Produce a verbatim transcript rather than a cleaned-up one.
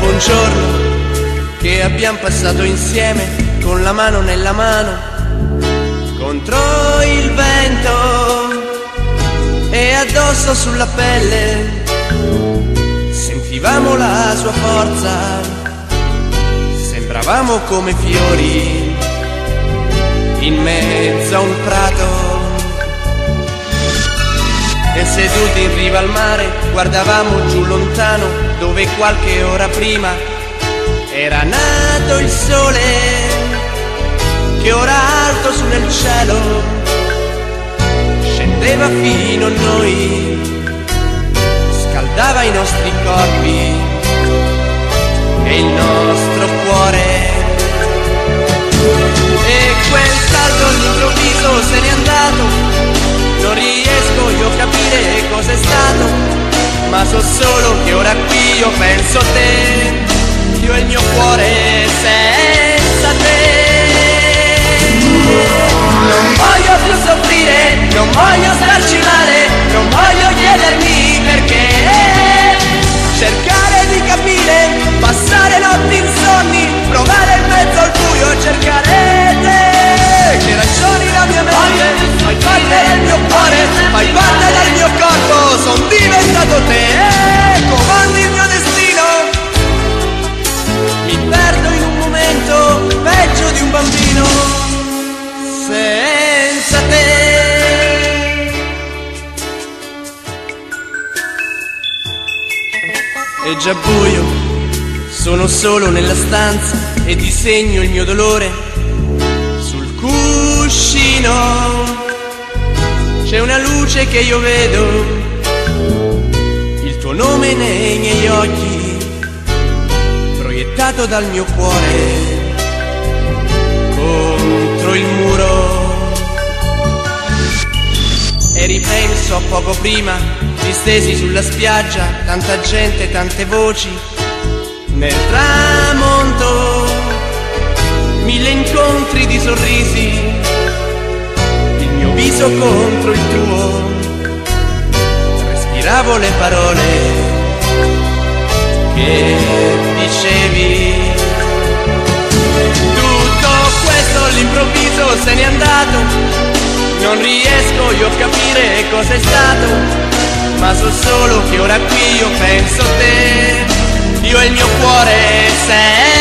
un giorno che abbiamo passato insieme, con la mano nella mano, contro il vento e addosso sulla pelle. Sentivamo la sua forza, sembravamo come fiori in mezzo a un prato. E seduti in riva al mare guardavamo giù lontano, dove qualche ora prima era nato il sole, che ora alto su nel cielo scendeva fino a noi, scaldava i nostri corpi e il nostro cuore. E quel salto all'improvviso se n'è andato, non riesco io a capire cos'è stato, ma so solo che ora qui io penso a te, io e il mio cuore senza te. Non voglio più soffrire, non voglio starci male, non voglio chiedermi perché, cercare di capire, passare notti insonni, provare in mezzo al buio e cercare te. Che ragioni la mia mente, fai parte del mio cuore, fai parte del mio corpo, son diventato te, comandi il mio destino. Mi perdo in un momento, peggio di un bambino, senza te. È già buio, sono solo nella stanza e disegno il mio dolore sul cuscino. C'è una luce che io vedo, il tuo nome nei miei occhi, proiettato dal mio cuore contro il muro. E ripenso a poco prima, distesi sulla spiaggia, tanta gente, tante voci, nel tramonto, mille incontri di sorrisi, il mio viso contro il tuo, respiravo le parole che dicevi. Tutto questo all'improvviso se n'è andato, non riesco io a capire cos'è stato, ma so solo che ora qui io penso a te, io e il mio cuore sei